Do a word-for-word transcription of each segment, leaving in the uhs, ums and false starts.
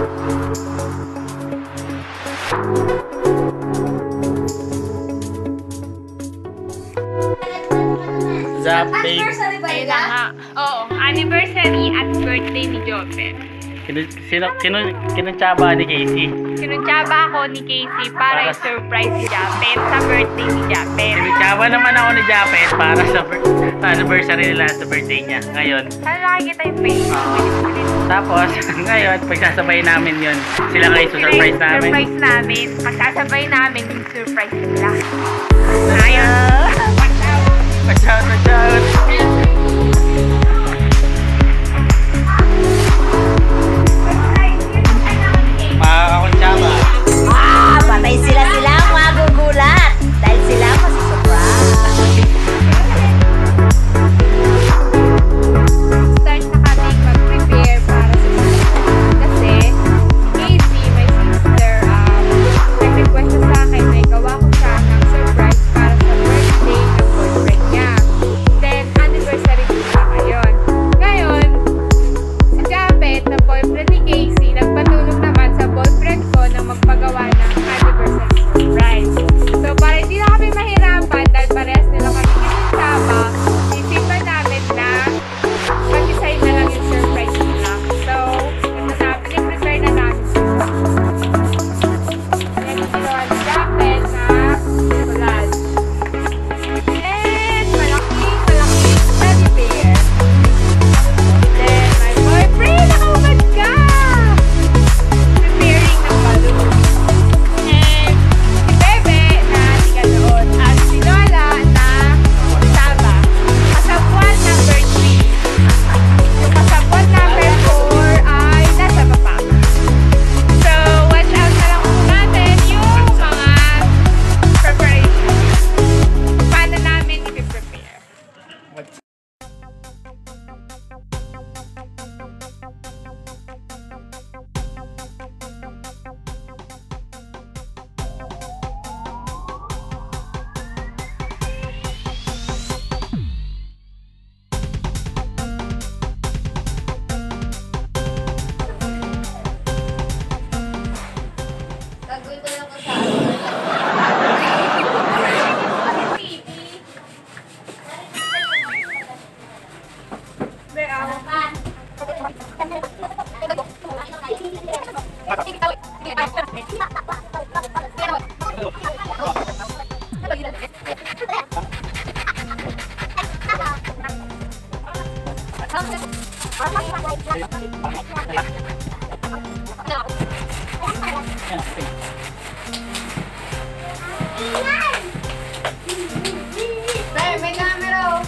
Anniversary ba Ayun nila? na nga. Oo, anniversary at birthday ni Jopet. Sino, sino, sino, kinuntsaba ni Casey? Sinuntsaba ako ni Casey para Para- i-surprise si Japet sa birthday ni Japet. Kinuntsaba naman ako ni Japet para sa bir- anniversary nila sa birthday niya. Ngayon, Saan nakikita yung face? tapos, ngayon, pagsasabay namin yun. Sila ngayon surprise namin. Surprise namin. Kasasabay namin yung surprise nila. Ayun. Watch out, watch out. Makakakuntsaba. Ah, patay sila sila magugulat dahil sila masusurprise. Start na kami mag-prepare para sa birthday. Kasi, Casey, my sister, um, nag-request na sa akin na igawa ko siya ng surprise para sa birthday ng boyfriend niya. Then, anniversary din siya ngayon. Ngayon, si Japet, na boyfriend ni Casey, nagpatulong naman sa boyfriend ko na magpagawa ng anniversary surprise. So, para hindi na kami mahirapan dahil parehas nila kami kinuntsaba, isipan namin na mag-design na lang yung surprise nila. So, ito na, pinag-prepare na namin. Then, ginawa ni Japet na collage. And, malaking, malaking teddy bear. Then, my boyfriend, nakahubad ka! Preparing ng balloon. And, si Bebe na tiga doon. At si Lola na saba. Kasabwat number three. Yung kasabwat number four ay nasa baba. So, watch out na lang po natin yung mga preparation. Paano namin i-prepare. Gagawin ko lang ko sa ano. May, may camera.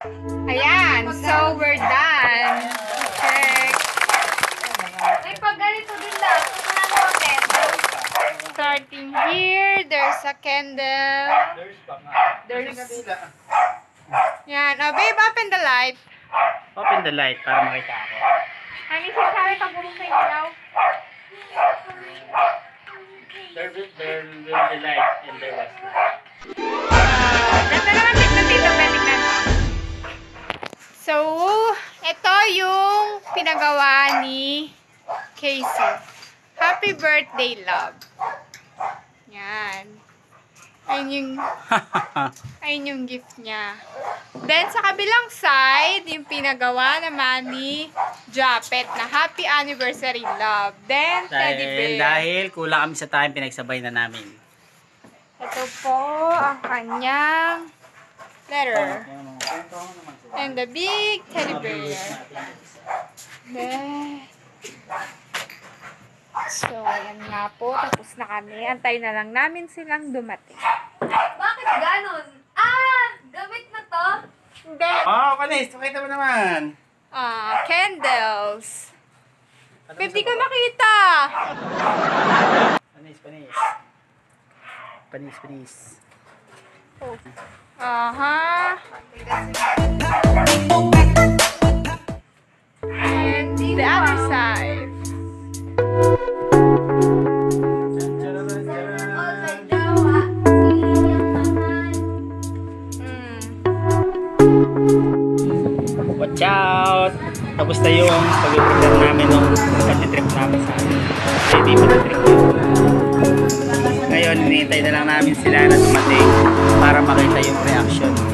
Ayan, so we're done. Check. Ay, pag ganito din lang. Wala namang candle. Starting here, there's a candle. There's... Yan. Oh, babe, open the light. Open the light para makita ako. Ano yung sinasabi pag bumukay ilaw? There will, there will be light and there was light. Uh, ganda naman tignan dito, tignan mo. So, ito yung pinagawa ni Casey. Happy birthday, love. Yan. Ayun yung, ayun yung gift niya. Then, sa kabilang side, yung pinagawa naman ni Japet na Happy Anniversary, love. Then, teddy Dahil, bear. dahil kulang kami sa time, pinagsabay na namin. Ito po ang kanyang letter. And the big teddy bear. Then, so, ayan nga po. Tapos na kami. Antay na lang namin silang dumating. Bakit ganon? Ah! Gamit na to? Hindi. Oh, Panis, pakita mo naman. Ah, candles. Babe, di ka makita. Panis, panis. Panis, panis. Oh. Aha. And the other side. All my dawa. Siyang naman. Mm. Watch out! Tapos na yung pag-prepare namin nung pag-trip namin sa hindi pag-trip yun. Ngayon, hinihintay na lang namin sila na dumating para makita yung reaction.